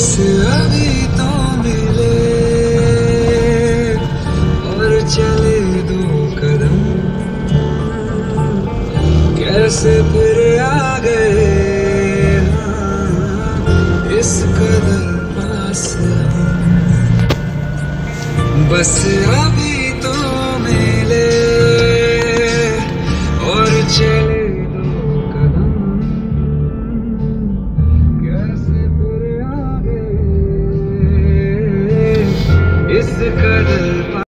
बस अभी तो मिले और चले दो कदम, कैसे फिर आ गए हाँ, इस कदर पास हम। बस अब